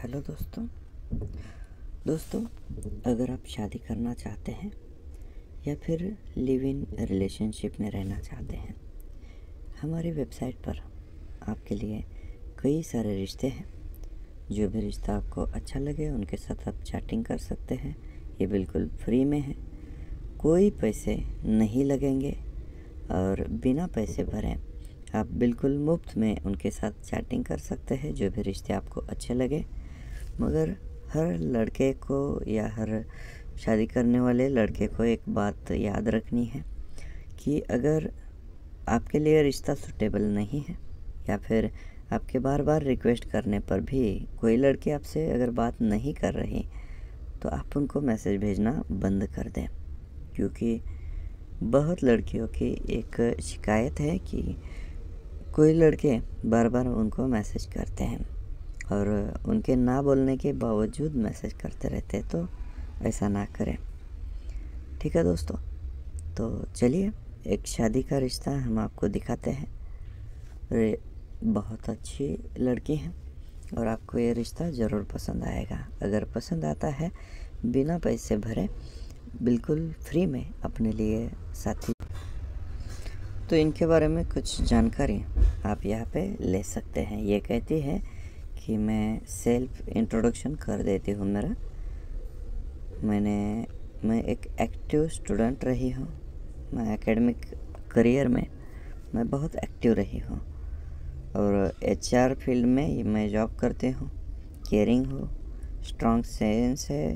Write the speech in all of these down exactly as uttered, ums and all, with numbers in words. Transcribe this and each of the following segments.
Hello दोस्तों दोस्तों अगर आप शादी करना चाहते हैं या फिर लिव इन रिलेशनशिप में रहना चाहते हैं, हमारी वेबसाइट पर आपके लिए कई सारे रिश्ते हैं। जो भी रिश्ता आपको अच्छा लगे उनके साथ आप चैटिंग कर सकते हैं। ये बिल्कुल फ्री में है, कोई पैसे नहीं लगेंगे और बिना पैसे भरे आप बिल्कुल मुफ्त में उनके साथ चैटिंग कर सकते हैं जो भी रिश्ते आपको अच्छे लगे। मगर हर लड़के को या हर शादी करने वाले लड़के को एक बात याद रखनी है कि अगर आपके लिए रिश्ता सूटेबल नहीं है या फिर आपके बार बार रिक्वेस्ट करने पर भी कोई लड़की आपसे अगर बात नहीं कर रही तो आप उनको मैसेज भेजना बंद कर दें, क्योंकि बहुत लड़कियों की एक शिकायत है कि कोई लड़के बार बार उनको मैसेज करते हैं और उनके ना बोलने के बावजूद मैसेज करते रहते हैं। तो ऐसा ना करें, ठीक है दोस्तों। तो चलिए एक शादी का रिश्ता हम आपको दिखाते हैं। अरे बहुत अच्छी लड़की है और आपको ये रिश्ता ज़रूर पसंद आएगा। अगर पसंद आता है बिना पैसे भरे बिल्कुल फ्री में अपने लिए साथी, तो इनके बारे में कुछ जानकारी आप यहाँ पे ले सकते हैं। ये कहती है कि मैं सेल्फ इंट्रोडक्शन कर देती हूँ। मेरा मैंने मैं एक एक्टिव स्टूडेंट रही हूँ। मैं एकेडमिक करियर में मैं बहुत एक्टिव रही हूँ और एचआर फील्ड में मैं जॉब करती हूँ। केयरिंग हो, स्ट्रॉन्ग सेंस है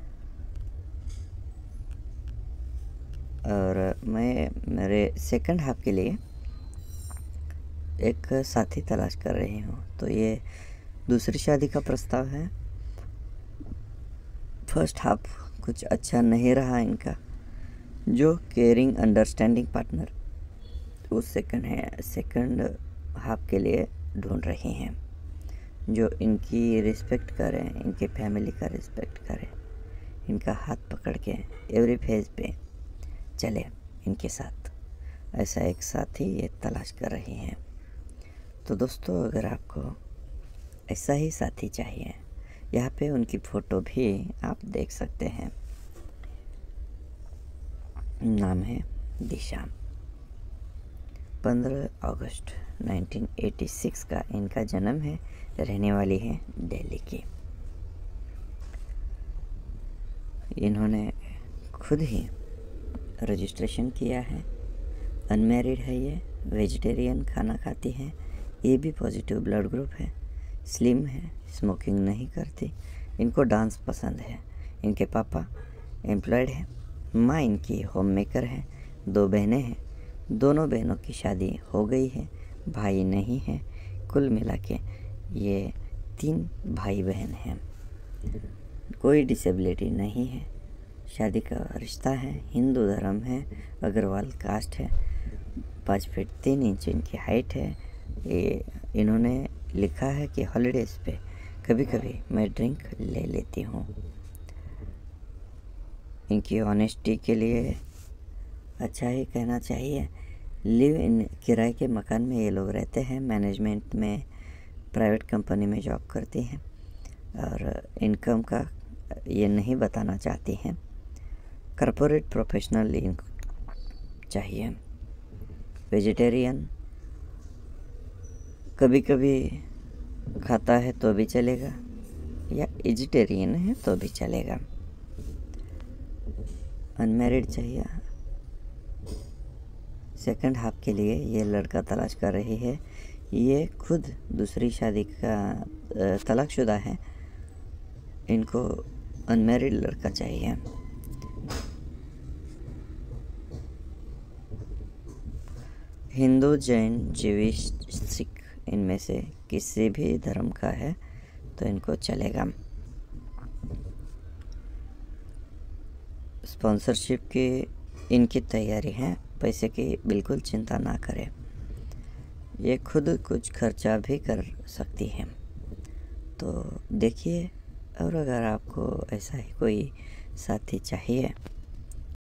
और मैं मेरे सेकंड हाफ के लिए एक साथी तलाश कर रही हूँ। तो ये दूसरी शादी का प्रस्ताव है। फर्स्ट हाफ कुछ अच्छा नहीं रहा इनका, जो केयरिंग अंडरस्टैंडिंग पार्टनर वो सेकंड है सेकंड हाफ के लिए ढूंढ रही हैं, जो इनकी रिस्पेक्ट करें, इनके फैमिली का रिस्पेक्ट करें, इनका हाथ पकड़ के एवरी फेज पे चले इनके साथ। ऐसा एक साथी ये तलाश कर रही हैं। तो दोस्तों अगर आपको ऐसा ही साथी चाहिए, यहाँ पे उनकी फ़ोटो भी आप देख सकते हैं। नाम है दिशा। पंद्रह अगस्त उन्नीस सौ छियासी का इनका जन्म है। रहने वाली है दिल्ली की। इन्होंने खुद ही रजिस्ट्रेशन किया है। अनमैरिड है, ये वेजिटेरियन खाना खाती है, A B positive blood group है, स्लिम है, स्मोकिंग नहीं करती, इनको डांस पसंद है। इनके पापा एम्प्लॉयड है, माँ इनकी होम मेकर है। दो बहनें हैं, दोनों बहनों की शादी हो गई है, भाई नहीं है। कुल मिला के ये तीन भाई बहन हैं। कोई डिसेबिलिटी नहीं है। शादी का रिश्ता है, हिंदू धर्म है, अग्रवाल कास्ट है, पाँच फीट तीन इंच इनकी हाइट है। ये इन्होंने लिखा है कि हॉलीडेज़ पे कभी कभी मैं ड्रिंक ले लेती हूँ। इनकी ऑनेस्टी के लिए अच्छा ही कहना चाहिए। लिव इन किराए के मकान में ये लोग रहते हैं। मैनेजमेंट में प्राइवेट कंपनी में जॉब करती हैं और इनकम का ये नहीं बताना चाहती हैं। कॉर्पोरेट प्रोफेशनल इनकम चाहिए। वेजिटेरियन कभी कभी खाता है तो भी चलेगा, या वेजिटेरियन है तो भी चलेगा। अनमैरिड चाहिए। सेकंड हाफ के लिए ये लड़का तलाश कर रही है। ये खुद दूसरी शादी का तलाकशुदा है। इनको अनमैरिड लड़का चाहिए। हिंदू, जैन, ज्यूइश, सिख इनमें से किसी भी धर्म का है तो इनको चलेगा। स्पॉन्सरशिप की इनकी तैयारी है, पैसे की बिल्कुल चिंता ना करें। ये खुद कुछ खर्चा भी कर सकती हैं। तो देखिए, और अगर आपको ऐसा ही कोई साथी चाहिए